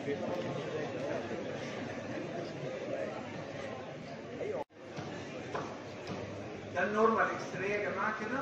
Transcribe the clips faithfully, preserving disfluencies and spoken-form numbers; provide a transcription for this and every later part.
ده النورمال اكس راي يا جماعه كده.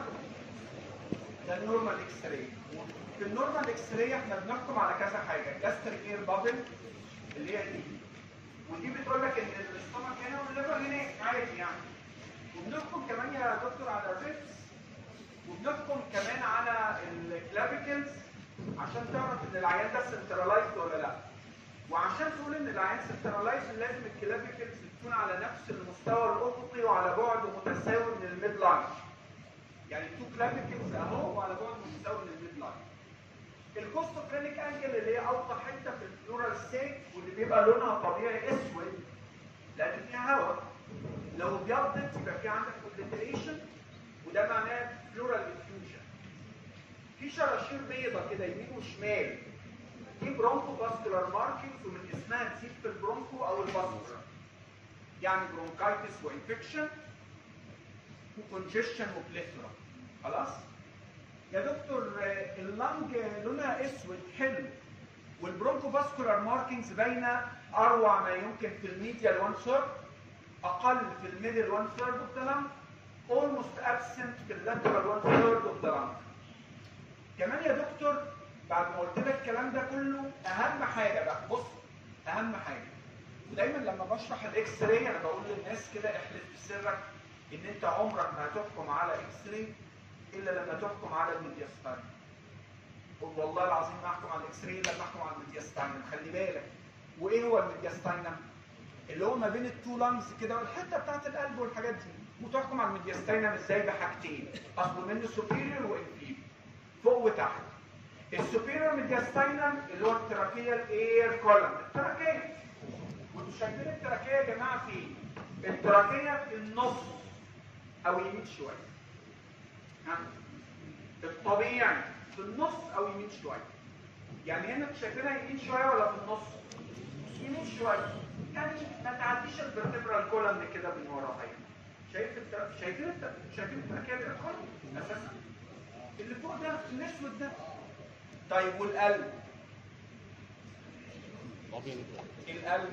ده النورمال اكس راي. في النورمال اكس راي احنا بنحكم على كذا حاجه، جاستريك اير بابل اللي هي دي، ودي بتقول لك ان الاستومك هنا والليفر هناك عادي يعني. وبنحكم كمان يا دكتور على الريبس، وبنحكم كمان على الكلافيكلز عشان تعرف ان العيان ده سنترلايزد ولا لا. وعشان تقول ان العيان سنترلايزد لازم الكلافيكلز تكون على نفس المستوى الافقي وعلى بعد متساوي من الميد لاين. يعني تو كلافيكلز اهو وعلى بعد متساوي من الميد لاين. الكوستوفرينيك انجل اللي هي اوطى حته في البلورال ستيك واللي بيبقى لونها طبيعي اسود لان فيها هواء. لو ابيضت يبقى في عندك اوبليتريشن وده معناه بلورال افيوجن. في شراشير بيضه كده يمين وشمال، دي برونكو باسكولار ماركينجز ومن اسمها تزيد في البرونكو او الباسكولار. يعني برونكايتس وانفكشن وكونجيشن وبليثرا. خلاص؟ يا دكتور اللنج لونها اسود حلو والبرونكو باسكولار ماركينجز باينه اروع ما يمكن في الميديال وان ثيرد، اقل في الميدل وان ثيرد اوف ذا لنج، almost absent في اللاترال وان ثيرد اوف ذا لنج. كمان يا دكتور بعد ما قلت لك الكلام ده كله اهم حاجه بقى، بص اهم حاجه، ودايما لما بشرح الاكس راي انا بقول للناس كده احلف بسرك ان انت عمرك ما هتحكم على اكس راي الا لما تحكم على الميدياستاينم. قول والله العظيم ما احكم على الاكس راي الا لما احكم على الميدياستاينم. خلي بالك. وايه هو الميدياستاينم؟ اللي هو ما بين التو لانجز كده والحته بتاعت القلب والحاجات دي. وتحكم على الميدياستاينم ازاي؟ بحاجتين، اصله منه سوبيريور وانفيريور، فوق وتحت. السوبيريور ميدياستاينم اللي هو التراكيه الاير كولم، التراكيه. وانتوا شايفين التراكيه يا جماعه فين؟ التراكيه في النص او يمين شويه. ها؟ الطبيعي في النص او يمين شويه. يعني هنا انتوا شايفينها يمين شويه ولا في النص؟ يمين شويه. يعني ما تعديش الفرتبرال كولم كده من وراها يعني. شايف التر... شايفين التر... شايفين التراكيه الاير كولم اساسا؟ اللي فوق ده الاسود ده. طيب والقلب؟ القلب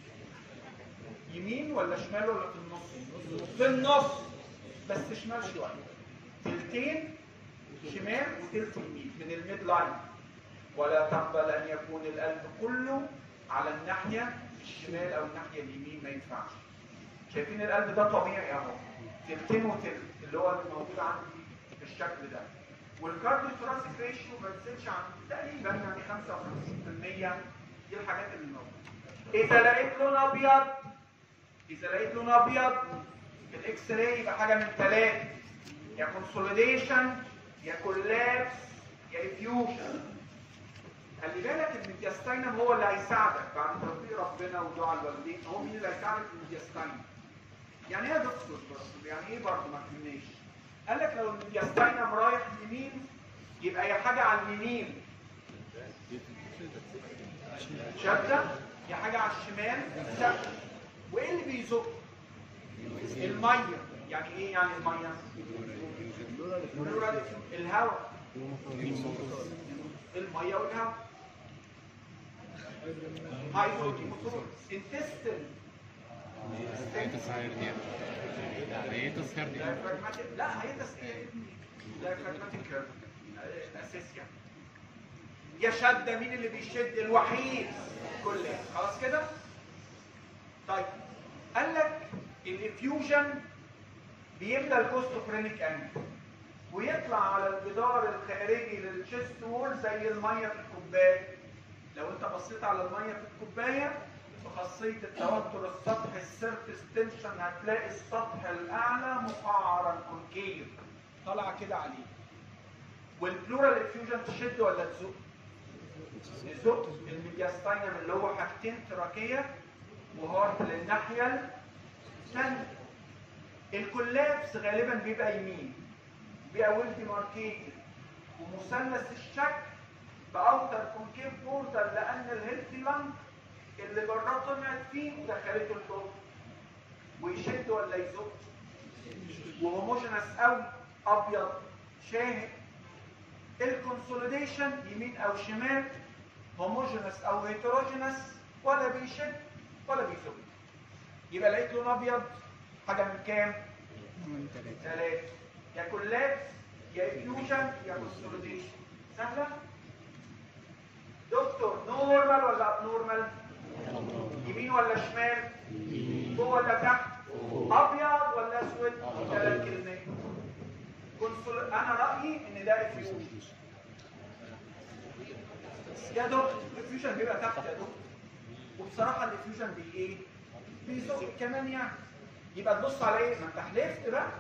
يمين ولا شمال ولا في النص؟ في النص بس شمال شويه. تلتين شمال وتلت يمين من الميد لاين. ولا تقبل ان يكون القلب كله على الناحيه الشمال او الناحيه اليمين، ما ينفعش. شايفين القلب ده طبيعي اهو، تلتين وتلت اللي هو اللي موجود عندي بالشكل ده. والكارديو ثوراسيك ريشيو ما تزيدش عن تقريبا يعني خمسة وخمسين بالمية. دي الحاجات اللي موجوده. اذا لقيت لون ابيض اذا لقيت لون ابيض في الاكس راي يبقى حاجه من ثلاثه، يا كونسوليديشن يا كولابس يا افيوجن. خلي بالك الميدياستاينم هو اللي هيساعدك بعد توفيق ربنا ودعاء الوالدين. هو مين اللي هيساعدك في الميدياستاينم؟ يعني ايه يا دكتور برضه؟ يعني ايه برضه ما فهمناش؟ قال لك لو الميدياستاينم رايح يمين يبقى يا حاجه على اليمين شده يا حاجه على الشمال شده. وايه اللي بيزق؟ الميه. يعني ايه يعني الميه؟ الهواء. الميه والهواء. هايدروجين انتستين. لا هيتس ايه؟ لا فراجماتيك اساسيا. يا شده مين اللي بيشد؟ الوحيد. كل خلاص كده. طيب قال لك الافيوجن بيملى الكوستوفرينيك انجل ويطلع على الجدار الخارجي للتشست وول زي الميه في الكوبايه. لو انت بصيت على الميه في الكوبايه بخاصيه التوتر السطحي السيرفيس تنشن هتلاقي السطح الاعلى مقعرا كونكيف طالع كده عليه. والبلورال افيوجن تشد ولا تزق؟ تزق. الميدياستاينم اللي هو حاجتين تراكيه وهارت للناحيه الثانيه. الكولابس غالبا بيبقى يمين، بيبقى ويل ديماركيتد ومثلث الشكل باوتر كونكيف بوردر لان الهيلثي لانج اللي براه طلعت فيه ودخلته الجوه. ويشد ولا يزق؟ وهوموجينس قوي ابيض شاهق. الكونسوليديشن يمين او شمال، هوموجينس هوموجينس او هيتروجينس ولا بيشد ولا بيزق. يبقى لقيت لون ابيض حاجه من كام؟ من ثلاثه، يا كولابس يا افيوجن يا كونسوليديشن. سهله؟ دكتور نورمال ولا اب نورمال؟ يمين ولا شمال؟ فوق ولا تحت؟ ابيض ولا اسود؟ ثلاث كلمات. كونسول انا رايي ان ده افيوجن. يا دكتور الافيوجن بيبقى تحت يا دكتور، وبصراحه الافيوجن بي ايه؟ بيزق كمان يعني. يبقى تبص على ايه؟ ما انت حلفت بقى.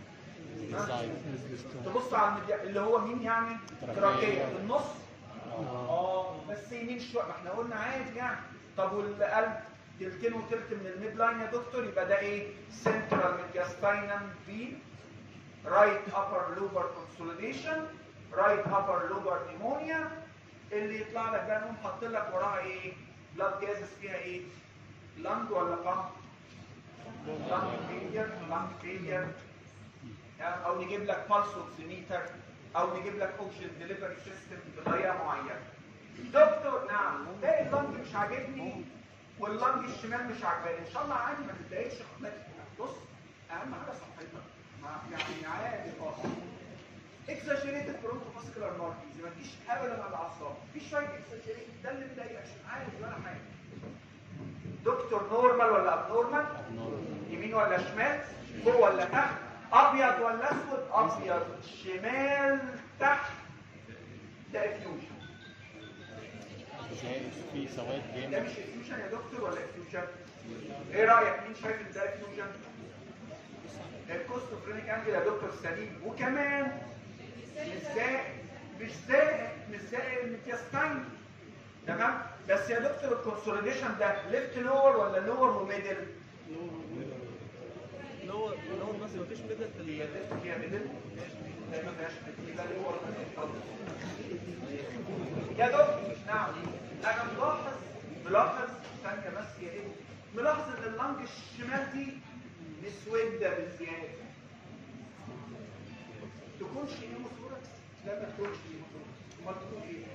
تبص على المديا اللي هو مين يعني؟ تراكيه في النص. اه بس يمين شويه، ما احنا قلنا عادي يعني. طب والقلب تلتين وتلت من الميد لاين يا دكتور، يبقى ده ايه؟ سنترال ميدياستاينم بي رايت ابر لوبر كونسوليديشن رايت ابر لوبر نيمونيا. اللي يطلع لك بقى نقوم حاطين لك وراها ايه؟ بلاد جازس فيها ايه؟ لانج ولا قمح؟ لانج فيلير، لانج فيلير. او نجيب لك بالس اوكسيميتر او نجيب لك اوكسجين ديليفري سيستم بطريقه معينه. دكتور نعم باقي اللنج مش عاجبني واللنج الشمال مش عاجباني، ان شاء الله عادي ما تتضايقش. بص اهم حاجه صحتك يعني عادي خالص. اكزاجيريتد برونكو فاسكولار ماركينز ما تجيش ابدا على الاعصاب، في شويه اكزاجيريتد ده اللي مضايقك عادي ولا حاجه. دكتور نورمال ولا اب نورمال؟ يمين ولا شمال؟ فوق ولا تحت؟ ابيض ولا اسود؟ ابيض شمال تحت. ده افيوجن. في سواد جامد. ده مش افيوجن يا دكتور ولا افيوجن؟ ايه رايك؟ مين شايف ان ده افيوجن؟ الكوستوفرينيك انجل يا دكتور سليم، وكمان مش زائد مش زائد مش زائد الميدياستاين. تمام؟ بس يا دكتور الكونسوليديشن ده ليفت لور ولا لور وميدل؟ لور لور بس مفيش ميدل في الليفت فيها ميدل؟ ما فيهاش يبقى لور. يا دكتور نعم انا ملاحظ ملاحظ ثانيه بس يا ايه؟ ملاحظ ان اللنج الشمال دي مسوده بزياده. تكونش هيموثوركس؟ لا ما تكونش هيموثوركس، امال تكون ايه؟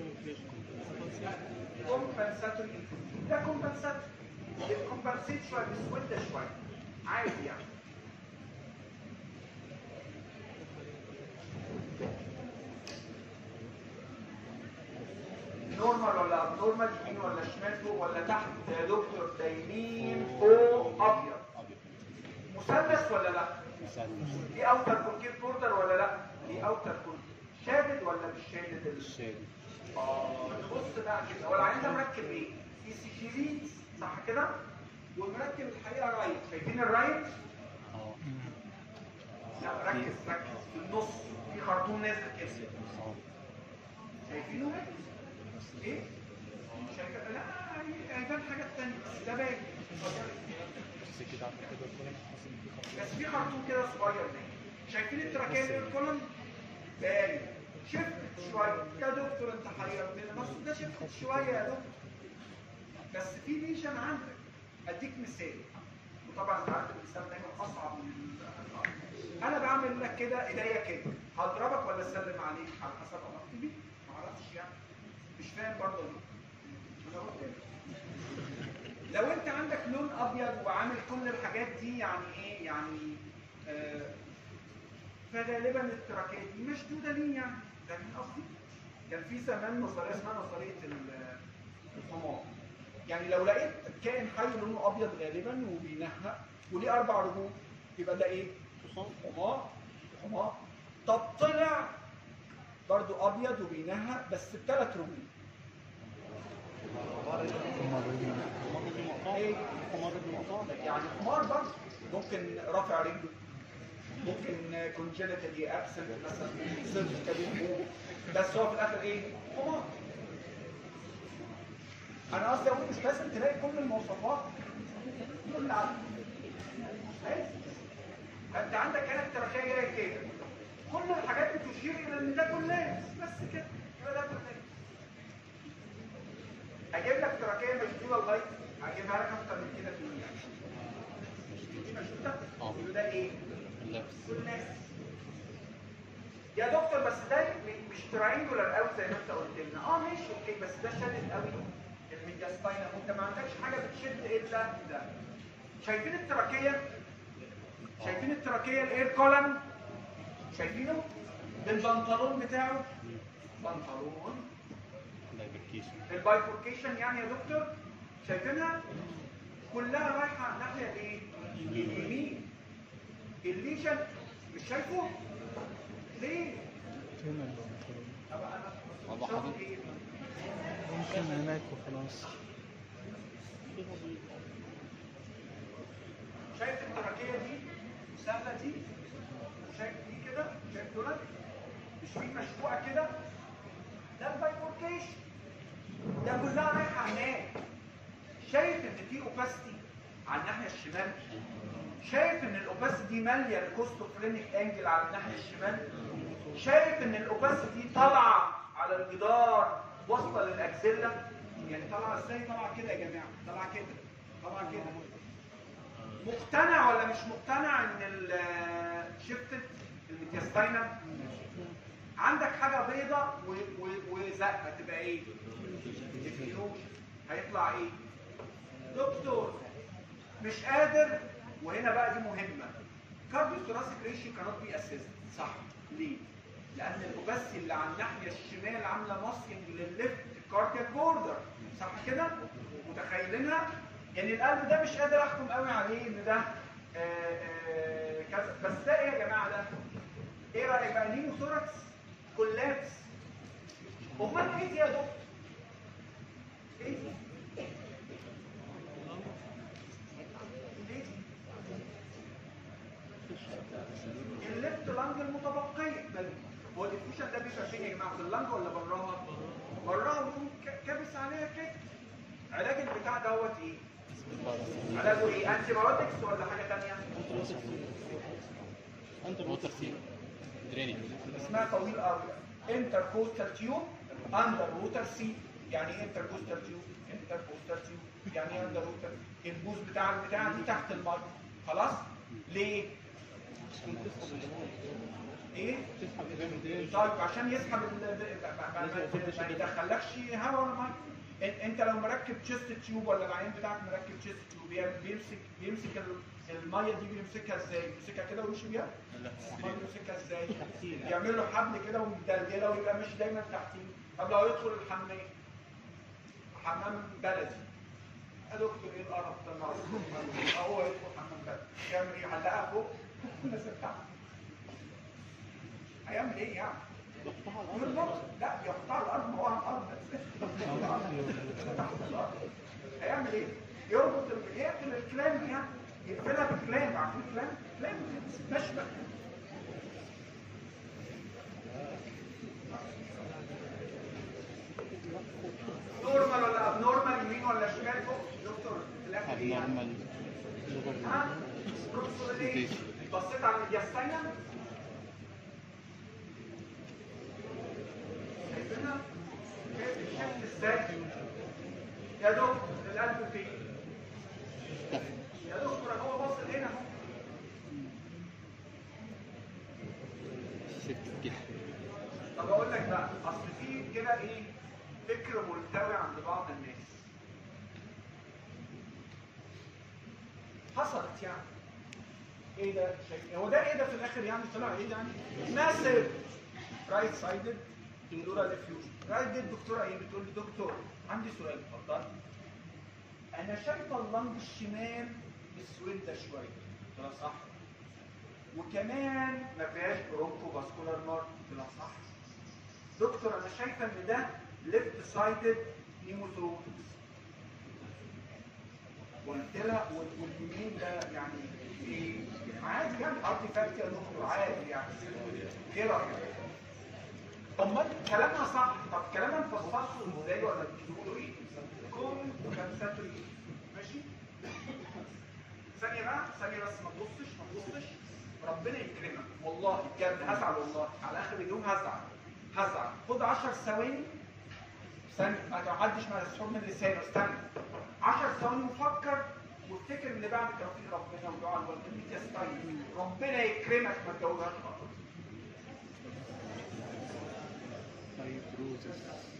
كومبنساتوري. ده كومبنساتوري الكومبنسيت شويه مسوده شويه عادي يعني. نورمال ولا اب نورمال؟ يمين ولا شمال؟ فوق ولا تحت؟ يا دكتور ده يمين فوق ابيض. مثلث ولا لا؟ مثلث. دي اوتر كونكيف بوردر ولا لا؟ دي اوتر كونكيف. شادد ولا مش شادد؟ مش شادد. اه نبص بقى كده، هو العين ده مركب ايه؟ اي سي جي ليدز صح كده؟ والمركب الحقيقه رايت، شايفين الرايت؟ اه لا ركز ركز في النص في خرطوم نازل كده. شايفينه؟ ايه؟ شايفه؟ لا هيبان حاجه ثانيه بس ده باين. بس في خرطوم كده صغير هنا. شايفين التراكيه الكولن؟ باين. شفت شويه يا دكتور انت حيرتنا، بس ده شفت شويه يا دكتور. بس في ليشن عندك. اديك مثال، وطبعا انت عارف المثال دايما اصعب من انا بعمل لك كده ايديا كده، هضربك ولا اسلم عليك على حسب علاقتي بيك؟ ما اعرفش يعني. مش فاهم برضه ليه؟ لو انت عندك لون ابيض وعامل كل الحاجات دي يعني ايه؟ يعني آه فغالبا التراكيه دي مشدوده ليه يعني؟ فاهمين قصدي؟ كان في زمان نظريه اسمها نظريه الحمار. يعني لو لقيت كائن حي لونه ابيض غالبا وبينهق وليه اربع رجول يبقى ده ايه؟ حمار. حمار. طب طلع برضو ابيض وبينهق بس بثلاث رجول. ايه؟ يعني حمار برضه ممكن رافع رجله، ممكن كونجنتالي ابسنت مثلا سيرفيكال، بس هو في الاخر ايه؟ حمار. انا قصدي اقول مش لازم تلاقي كل المواصفات كل عدد. انت عندك هنا التراكيه جايه كده، كل الحاجات بتشير الى ان ده كولاس بس كده، يبقى ده كولاس. اجيب لك تراكيه مشدوده لغايه، اجيبها لك اكتر من كده في المية. دي مشدوده؟ يبقى ده ايه؟ كولاس. يا دكتور بس ده م- مش تراينجولار قوي زي ما انت قلت لنا. اه ماشي اوكي، بس ده شادد قوي الميدياستاينم، وانت ما عندكش حاجه بتشد الا ده. شايفين التراكيه؟ شايفين التراكيه الاير كولم؟ شايفينه؟ بالبنطلون بتاعه، بنطلون البايفوركيشن يعني يا دكتور، شايفينها؟ كلها رايحه على الناحيه الايه؟ اليمين. الليجن مش شايفه؟ ليه؟ هنا البنطلون أبقى أبقى أنا حاطط. شوف إيه؟ ممكن هناك وخلاص. شايف التراكية دي سهلة دي؟ شايف دي كده؟ شايف دولت؟ مش في مشقوقة كده؟ ده البايفوركيشن. ده كلها رايحة هناك. شايف إن في أوباستي على الناحية الشمال؟ شايف إن الأوباستي دي مالية الكوستوفرينيك أنجل على الناحية الشمال؟ شايف إن الأوباستي دي طالعة على الجدار واصلة للأكسيلا؟ يعني طالعة إزاي؟ طالعة كده يا جماعة، طالعة كده، طالعة كده. مقتنع ولا مش مقتنع ان الشفتت الميدياستاينم؟ عندك حاجه بيضه وزقه تبقى ايه؟ ديفيوجن. هيطلع ايه؟ دكتور مش قادر. وهنا بقى دي مهمه. كارديو ثوراسيك ريشيو كانت بي اسيست. صح. ليه؟ لان الاوباسي اللي على الناحيه الشمال عامله ماسكنج للليفت كاردياك بوردر. صح كده؟ متخيلينها؟ يعني القلب ده مش قادر احكم قوي عليه ان ده آآ آآ كذا. بس ده ايه يا جماعه؟ ده ايه رايك بقى؟ نيموثوركس كولابس. امال ايه دي يا دكتور؟ ايه دي؟ ايه دي؟ الليفت لانج المتبقيه. هو الديفيوجن ده بيبقى فين يا جماعه؟ في اللانج ولا براها؟ براها، ويقوم كابس عليها كده. علاج البتاع دوت ايه؟ علاجه ايه؟ انتي بايوتكس ولا حاجه ثانيه؟ انت ووتر سيل درينج. اسمها طويل قوي. انتركوستال تيوب اندر ووتر سي. يعني ايه انتركوستال تيوب؟ انتركوستال تيوب يعني ايه اندر ووتر؟ البوز بتاع البتاع دي تحت الميه. خلاص؟ ليه؟ ايه؟ طيب عشان يسحب ما يدخلكش هواء ولا ميه. انت لو مركب تشيست تيوب ولا العيان بتاعك مركب تشيست تيوب بيمسك بيمسك الميه دي بيمسكها ازاي؟ بيمسكها كده ويمشي بيها؟ امال بيمسكها ازاي؟ يعمل له حبل كده ومدلدله ويبقى ماشي دايما تحتيه. طب لو يدخل الحمام، حمام بلدي، يا دكتور ايه القرف ده النهارده؟ هو يدخل حمام بلدي يعمل ايه؟ يعلقها فوق الناس بتاعته. هيعمل ايه يعني؟ يحطها على الارض؟ لا يحطها على الارض. ما هو على الارض تحت الارض. هيعمل ايه؟ يربط يقفل الكلام يعني، يقفلها بكلام. عارفين الكلام؟ كلام مشبك. نورمال ولا اب نورمال؟ يمين ولا شمال؟ فوق دكتور في الاخر ايه يعني؟ ها؟ ايه؟ بصيت على الميدياستاينم؟ شايفينها؟ شفت ازاي؟ يا دكتور القلب فين؟ يا دكتور هو باصل هنا اهو. طب اقول لك بقى، اصل في كده ايه؟ فكر ملتوي عند بعض الناس. حصلت يعني. ايه ده؟ شايف؟ هو ده ايه ده في الاخر يعني؟ طلع ايه يعني؟ ماسيف رايت سايدد بلورال ديفيوجن. رايت دي الدكتوره ايه؟ بتقول لي دكتور عندي سؤال. اتفضل. انا شايفه اللنج الشمال مسوده شويه. قلت لها صح. وكمان ما فيهاش برونكو فاسكولار مارك. قلت لها صح. دكتور انا شايفه ان ده ليفت سايدد نيموثوركس. قلت لها واليمين ده يعني ايه؟ عادي يعني ارتيفاكت يا دكتور، عادي يعني. ايه رايك؟ امال كلامها صح. طب كلامها نفسره ازاي ولا بتقولوا ايه؟ كونسنتريت. ماشي؟ ثانيه بقى، ثانيه بس، ما تبصش ما تبصش. ربنا يكرمك والله بجد، هزعل والله على اخر اليوم. هزعل هزعل. خد عشر ثواني. ثانيه ما تعديش مع السحور من لسانه. استنى عشر ثواني وفكر وافتكر ان بعد توفيق ربنا ودعاء الوالدين يستعين ربنا يكرمك ما تجوزهاش خالص. فايبروزس.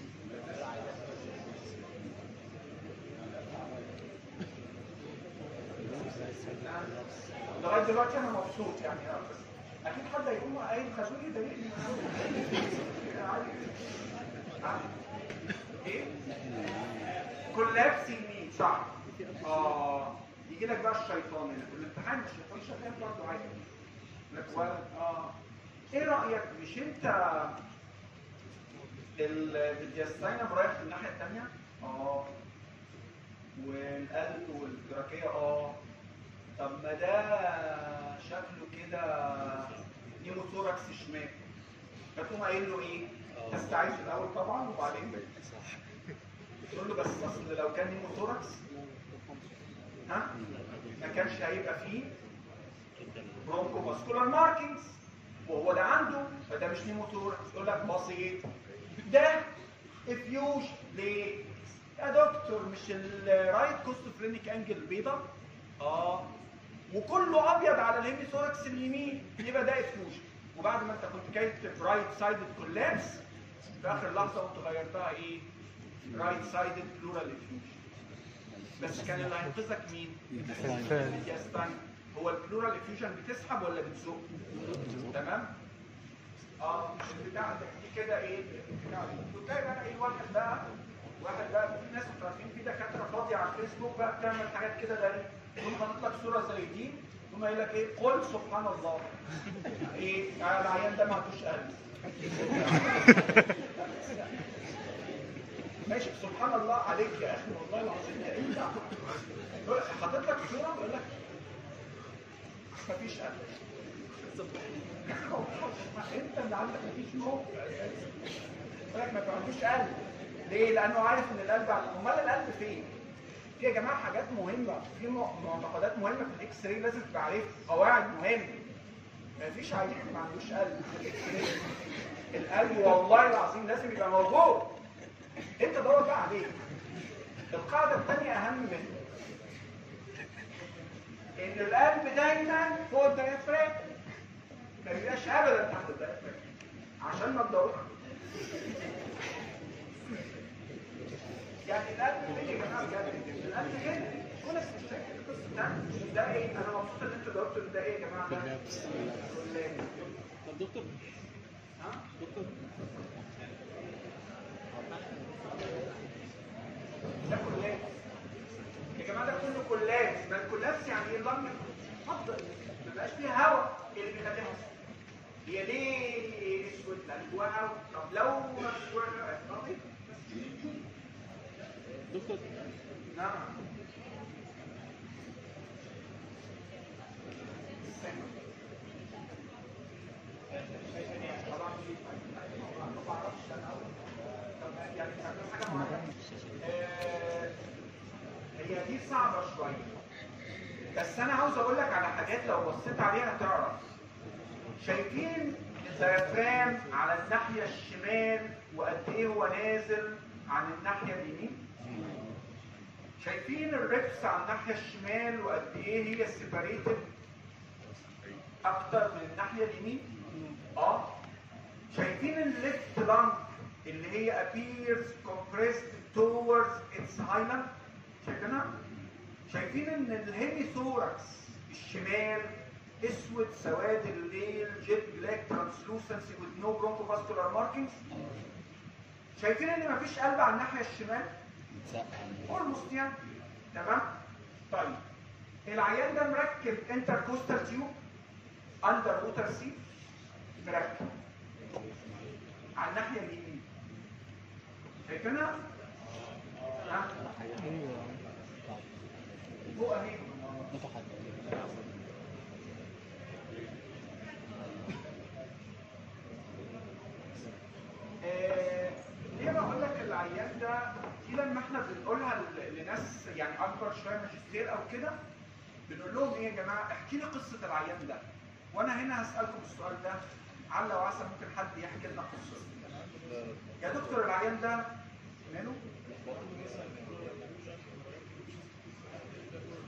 لغايه دلوقتي انا مبسوط يعني اه بس اكيد حد هيقوم قايل خازوقي يضايقني. عادي. عادي. ايه؟ كولابس يمين صح. اه يجي لك بقى الشيطان هنا في الامتحان، الشيطان شغال برضه عادي. لك ولد اه ايه رايك؟ مش انت الدياستاينم رايح في الناحيه الثانيه؟ اه والقلب والتراكيه اه طب ما ده شكله كده نيموثوركس شمال، فتقوم قايل له ايه؟ تستعيذ الاول طبعا وبعدين صح تقول له بس اصل لو كان نيموثوركس ها ما كانش هيبقى فيه برونكو فاسكولار ماركينجز وهو ده عنده، فده مش نيموثوركس. يقول لك بسيط ده افيوج ليه؟ يا دكتور مش الرايت كوستوفرينيك انجل بيضه؟ اه وكله ابيض على الهيميثوركس اليمين، يبقى ده افيوجن. وبعد ما انت كنت كاتب رايت سايدد كولابس في اخر لحظه قمت غيرتها ايه؟ رايت سايدد بلورال افيوجن. بس كان اللي هينقذك مين؟ الدياستاينم. هو البلورال افيوجن بتسحب ولا بتزق؟ تمام؟ اه مش البتاع ده دي كده ايه؟ البتاع دي وتلاقي بقى ايه واحد بقى واحد بقى في ناس انتوا عارفين في دكاتره فاضيه على الفيسبوك بقى بتعمل حاجات كده غريبه، يقوم حاطط لك صوره زي دي ثم قايل لك ايه؟ قل سبحان الله. ايه؟ العيان ده ما عندوش قلب. ماشي سبحان الله عليك يا اخي والله العظيم يا انت حاطط لك صوره ويقول لك مفيش قلب. انت اللي عندك مفيش نور. يقول لك ما عندوش قلب. ليه؟ لانه عارف ان القلب امال القلب فين؟ في يا جماعه حاجات مهمه، في معتقدات مهمه في الاكس راي لازم تبقى عارفها، قواعد مهمه. مفيش عيان ما عندوش قلب في الاكس راي. القلب والله العظيم لازم يبقى موجود. انت دور بقى عليه. القاعده الثانيه اهم منه. ان القلب دايما فوق الدايفرام. ما بيبقاش ابدا تحت الدايفرام. عشان ما تدورش. يعني القلب فين يا جماعه بجد؟ القلب هنا. كل الشكل القصه ده ده ايه؟ انا مبسوط ان انتوا جاوبتوا ده ايه يا جماعه؟ ده طب دكتور ها؟ دكتور ده كلاب يا جماعه، ده كله كلاب. ما الكلابس يعني ايه؟ اللنج افضل ما بقاش فيها هواء اللي بيخليها هي ليه اسود؟ لان جواها هواء. طب لو ما فيش جواها هواء دكتور نعم هي دي صعبة شوية، بس أنا عاوز أقول لك على حاجات لو بصيت عليها تعرف. شايفين الديافرام على الناحية الشمال وقد إيه هو نازل عن الناحية اليمين؟ شايفين الريبس على الناحية الشمال وقد إيه هي سيباريتد أكتر من الناحية اليمين؟ آه. شايفين الليفت لانج اللي هي appears compressed towards its highland؟ شايفينها؟ شايفين ان الهيميثوركس الشمال اسود سواد الليل جيت بلاك ترانسلوسنسي with no bronchovascular markings؟ شايفين ان مفيش قلب على الناحيه الشمال؟ اولموست يعني. تمام؟ طيب العيان ده مركب انتركوستال تيوب اندر ووتر سيت مركب على الناحيه اليمين. شايفينها؟ ها؟ فوق اهي. آه، ليه بقول لك العيان ده دي لما احنا بنقولها لناس يعني اكبر شويه ماجستير او كده بنقول لهم ايه يا جماعه؟ احكي لي قصه العيان ده. وانا هنا هسالكم السؤال ده عل وعسى ممكن حد يحكي لنا قصته. يا دكتور العيان ده ماله؟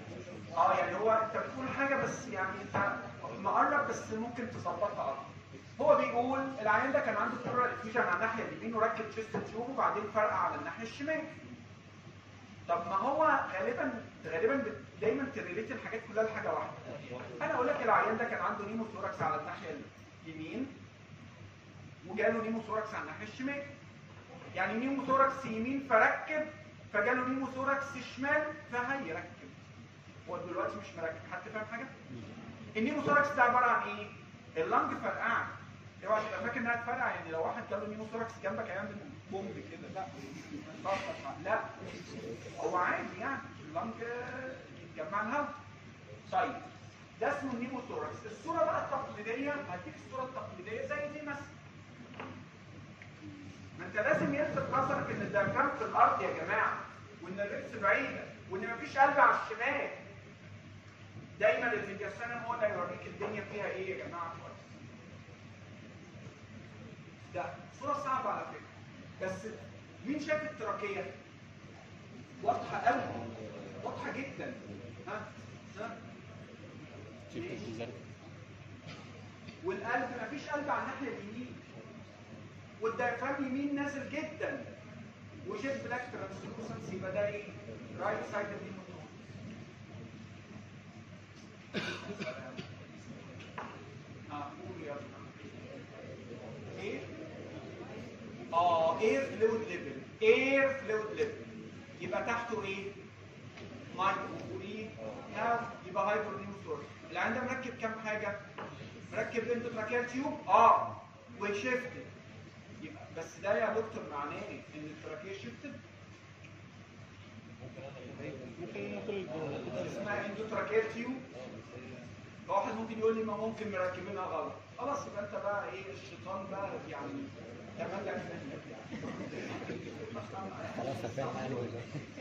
اه يعني هو انت بتقول حاجه بس يعني انت مقرب بس ممكن تظبطها اكتر. هو بيقول العيان ده كان عنده بلورال افيوجن على الناحيه اليمين وركب تشيست تيوب وبعدين فرقع على الناحيه الشمال. طب ما هو غالبا غالبا دايما تريليت الحاجات كلها لحاجه واحده. انا اقول لك العيان ده كان عنده نيموثوركس على الناحيه اليمين وجاله نيموثوركس على الناحيه الشمال. يعني نيموثوركس يمين فركب فجاله نيموثوركس شمال فهيركب. هو دلوقتي مش مركب. حد فاهم حاجه؟ النيموثوركس ده عباره عن ايه؟ اللنج فرقعه. اوعى تبقى فاكر انها تفرقع، يعني لو واحد جاله نيموثوركس جنبك هيعمل بومب كده. لا لا هو عادي يعني اللنج يتجمع الهواء. طيب ده اسمه النيموثوركس. الصوره بقى التقليديه هديك الصوره التقليديه زي دي مثلا. ما انت لازم يلفت نظرك ان الديافرام في الارض يا جماعه، وان الريبس بعيده، وان مفيش قلب على الشمال. دايما الميدياستانم هو اللي هيوريك الدنيا فيها ايه يا جماعه كويس. ده صوره صعبه على فكره، بس مين شاف التراكيه؟ واضحه قوي، واضحه جدا. ها ها شفت الزرق. والقلب مفيش قلب على الناحيه اليمين، والدايفرام يمين نازل جدا، وجيت بلاك ترانسلوسنس. يبقى ده ايه؟ رايت سايد النيموثوركس. اه قول يا ابني. ايه؟ اه اير فلويد ليفل. اير فلويد ليفل يبقى تحته ايه؟ مايكرو. وايه؟ هاو. يبقى هايبر نيموثوركس. العيان ده مركب كام حاجه؟ مركب اندوتراكيال تيوب اه وشيفتد. يبقى بس ده يا دكتور معناه ان التراكيه شيفتد. ممكن نقول اسمها اندوتراكيال تيوب. واحد ممكن يقول لي ما ممكن مركبينها غلط. خلاص يبقى انت بقى ايه الشيطان بقى يعني تملك منك يعني. خلاص فاهم يعني ولا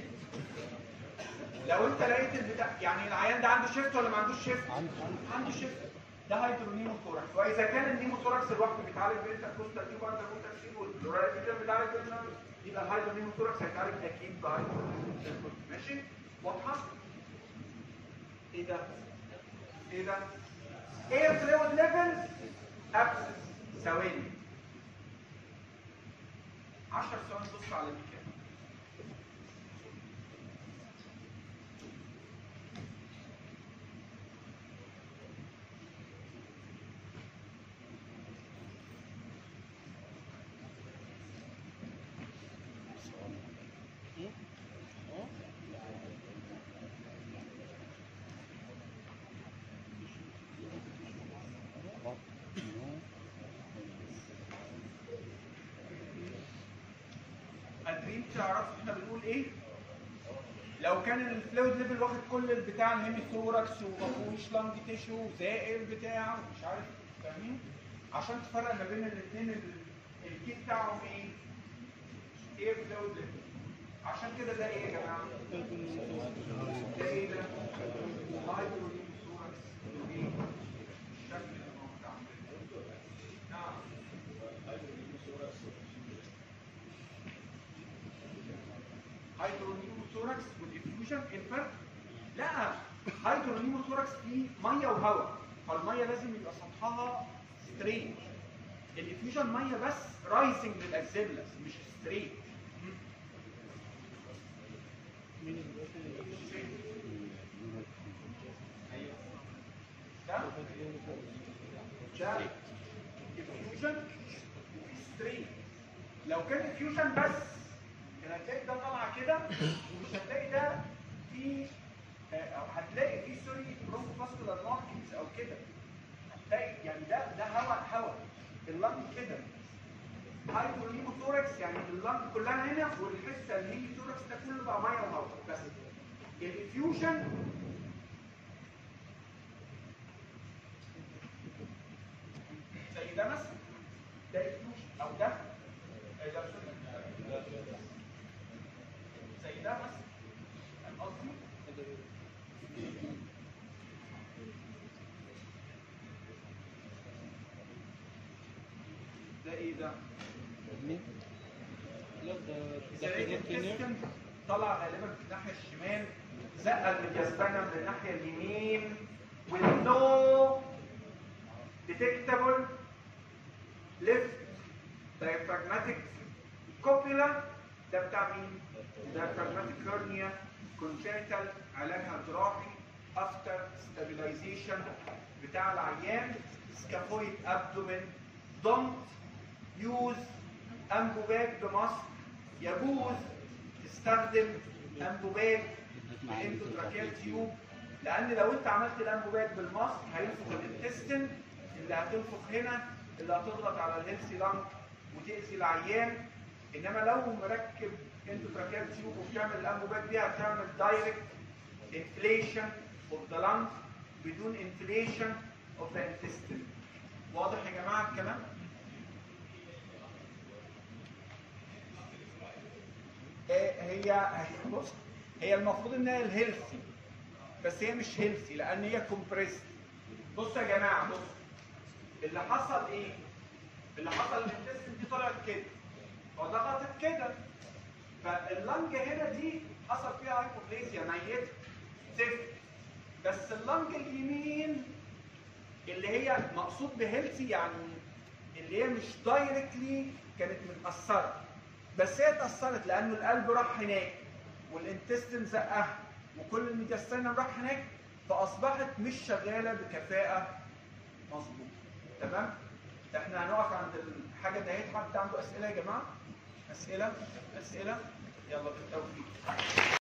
لو انت لقيت البتاع يعني العيان ده عنده شيفت ولا ما عندوش شيفت؟ عنده عنده شيفت. ده هيدرونيموثوركس. واذا كان النيموثوركس لوحده بيتعالج بالانتركوستال تيوب انتركوستال تيوب والبلورال بيتعالج بالانتركوستال، يبقى الهايدرونيموثوركس هيتعالج اكيد بهايدرونيموثوركس. ماشي؟ واضحه؟ ايه ده؟ ايه ده؟ اير فلويد ليفل ابسس. ثواني عشر ثواني بص على المكان. قادرين تعرفوا احنا بنقول ايه؟ لو كان الفلويد ليفل واخد كل البتاع الهيميثوركس ومفيهوش لانج تيشو زائر بتاعه ومش عارف، فاهمين؟ عشان تفرق ما بين الاثنين الكي بتاعهم ايه؟ ايه فلويد ليفل. عشان كده ده ايه يا جماعه؟ ده ايه ده؟ هايدرونيموثوركس. ايه؟ الشكل اللي موجود عندنا. نعم. هايدرونيموثوركس والافيوجن ايه الفرق؟ لا هايدرونيموثوركس فيه ميه وهواء، فالميه لازم يبقى سطحها ستريت. الافيوجن ميه بس رايزنج للاكزيلس مش ستريت. ده ده افيوجن ستريت. لو كان افيوجن بس كان هتلاقي ده طالعه كده ومش هتلاقي ده في او هتلاقي في سوري برونكو فاسكولار ماركينجز او كده. هتلاقي يعني ده ده هواء هواء اللنج كده. هايدرونيموثوركس يعني اللنج كلها هنا والحته الهيميثوركس ده كله بقى ميه وهواء بس. الافيوجن زي ده مثلا ده افيوجن او ده زي ده مثلا. فاهم قصدي؟ ده ايه ده؟ لا ده زي الكيستن طلع غالبا في الناحيه الشمال، زق الميدياستانم للناحيه اليمين with no detectable ليفت diaphragmatic copula ده بتاع مين؟ diaphragmatic hernia congenital علاجها جراحي after stabilization بتاع العيان scaphoid abdomen don't use انبوباج بمصر يجوز تستخدم انبوباج بالاندوتراكيال تيوب لان لو انت عملت الانبوباج بالمصر هينفخ الانتستين اللي هتنفخ هنا اللي هتضغط على الهيلثي لانج وتاذي العيان انما لو مركب اندوتراكيال تيوب وبتعمل الانبوباج دي هتعمل دايركت انفليشن اوف ذا لانج بدون انفليشن اوف ذا انتستين. واضح يا جماعه الكلام؟ هي بص هي المفروض ان هي الهيلثي بس هي مش هيلثي لان هي كومبريست. بصوا يا جماعه بص اللي حصل ايه؟ اللي حصل الانتستين دي طلعت كده فضغطت كده فاللنج هنا دي حصل فيها هايبوبليزيا ميته صفر بس اللنج اليمين اللي هي مقصود بهيلثي يعني اللي هي مش دايركتلي كانت متاثره بس هي اتاثرت لانه القلب راح هناك والانتستين زقها وكل الميدياستينم راح هناك فاصبحت مش شغاله بكفاءه مظبوطه. تمام؟ احنا هنقف عند الحاجه دهيت. حد عنده اسئله يا جماعه؟ اسئله؟ اسئله؟ يلا بالتوفيق.